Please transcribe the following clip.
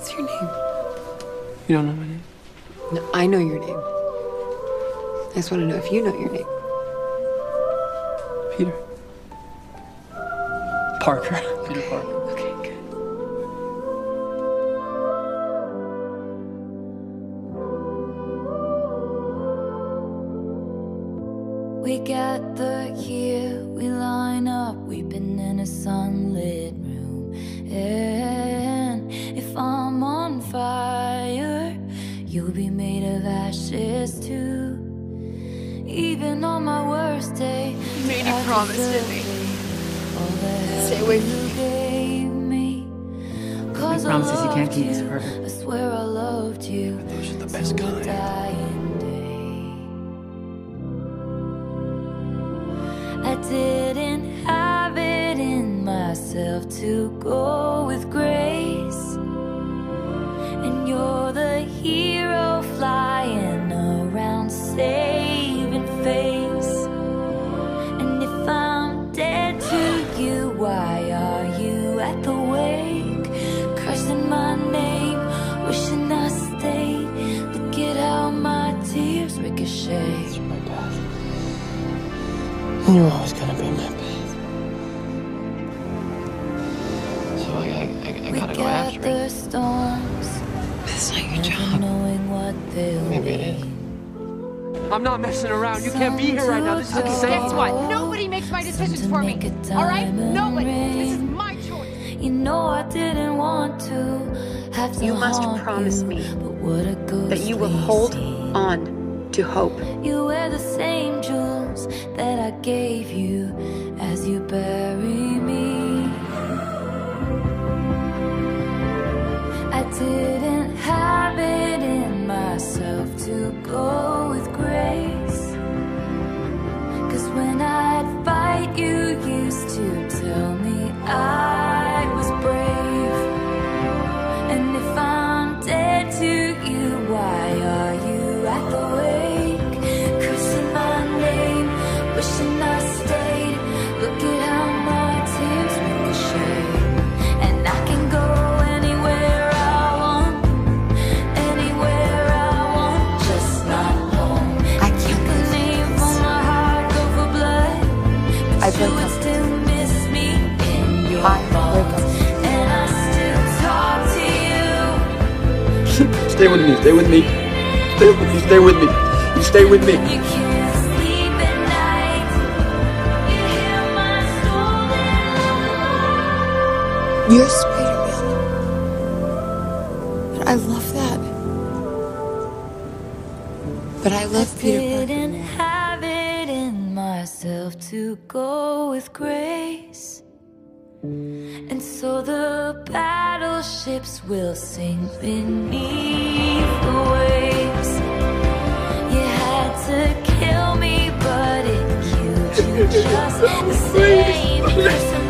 What's your name? You don't know my name? No, I know your name. I just want to know if you know your name. Peter. Parker. Peter Parker. Okay, good. We gather here, we line up, weeping in a sunlit room. And if I'm on fire, you'll be made of ashes too. Even on my worst day, You made a promise, didn't he? Stay away from me. He promises you can't keep is perfect. I swear I loved you. Those are the best kind. I didn't have it in myself to go with grace, and you're the hero flying around saving face. And if I'm dead to you, why are you at the wake, cursing my name, wishing I stayed? Look at how my tears ricochet. It's my path. And you're always gonna be my path. So I gotta go after it. Storms, That's not your job. knowing what they'll Maybe it is. I'm not messing around. You can't be here right now. This is insane. Guess what? Nobody makes my decisions for me. All right? Nobody. This is my choice. You know I didn't want to have to You must haunt promise you, me but what a that you will hold ghostly on to hope. You wear the same jewels that I gave you as you bury me. I didn't have it in myself to go with grace, 'cause when I'd fight you used to tell me I was brave. And if I'm dead to you, why are you at the wake, cursing my name, wishing I stayed? Look at how my tears ricochet. And I can go anywhere I want, just not home. I can't The name on my heart go for blood, I but you break would up. still miss me in your I break up. arms. And I still talk to you. Stay with me. Stay with me. Stay with me. Stay with me. You stay with me. You can't sleep at night. You hear my stolen You're Spider-Man. But I love that. But I love Peter Parker. didn't have it in myself to go with grace, and so the battleships will sink beneath the waves. You had to kill me, but it killed you just the same.